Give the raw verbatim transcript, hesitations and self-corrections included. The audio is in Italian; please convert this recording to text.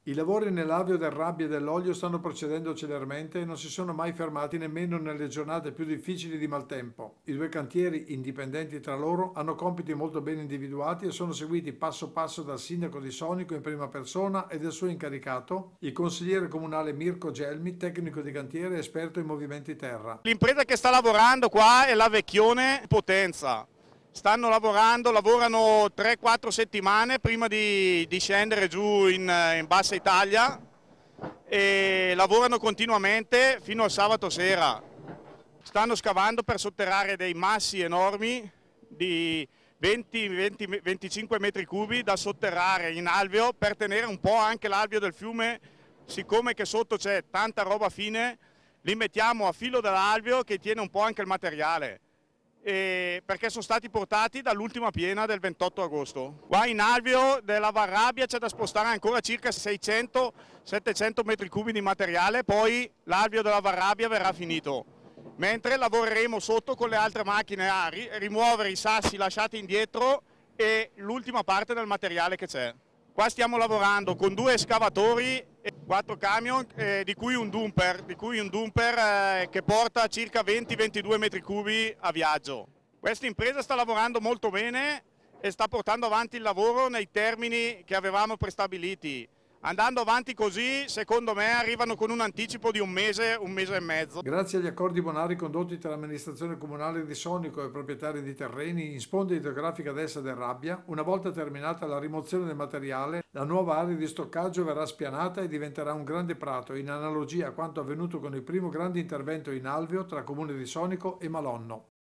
I lavori nell'alveo del Rabbia e dell'Olio stanno procedendo celermente e non si sono mai fermati nemmeno nelle giornate più difficili di maltempo. I due cantieri, indipendenti tra loro, hanno compiti molto ben individuati e sono seguiti passo passo dal sindaco di Sonico in prima persona e del suo incaricato, il consigliere comunale Mirko Gelmi, tecnico di cantiere e esperto in movimenti terra. L'impresa che sta lavorando qua è la Vecchione Potenza. Stanno lavorando, lavorano tre quattro settimane prima di, di scendere giù in, in Bassa Italia e lavorano continuamente fino al sabato sera. Stanno scavando per sotterrare dei massi enormi di venti venti venticinque metri cubi da sotterrare in alveo per tenere un po' anche l'alveo del fiume, siccome che sotto c'è tanta roba fine, li mettiamo a filo dell'alveo che tiene un po' anche il materiale. E perché sono stati portati dall'ultima piena del ventotto agosto. Qua in alveo della Varrabbia c'è da spostare ancora circa seicento settecento metri cubi di materiale, poi l'alveo della Varrabbia verrà finito. Mentre lavoreremo sotto con le altre macchine a rimuovere i sassi lasciati indietro e l'ultima parte del materiale che c'è. Qua stiamo lavorando con due escavatori e quattro camion, eh, di cui un dumper, di cui un dumper eh, che porta circa venti ventidue metri cubi a viaggio. Questa impresa sta lavorando molto bene e sta portando avanti il lavoro nei termini che avevamo prestabiliti. Andando avanti così, secondo me, arrivano con un anticipo di un mese, un mese e mezzo. Grazie agli accordi bonari condotti tra l'amministrazione comunale di Sonico e i proprietari di terreni in sponda idrografica ad est del Rabbia, una volta terminata la rimozione del materiale, la nuova area di stoccaggio verrà spianata e diventerà un grande prato, in analogia a quanto avvenuto con il primo grande intervento in alveo tra comune di Sonico e Malonno.